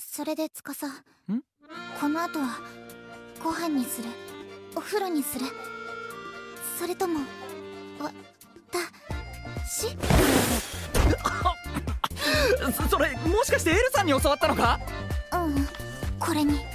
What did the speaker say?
それで司、この後はご飯にする、お風呂にする、それとも私それもしかしてエルさんに教わったのか？ これに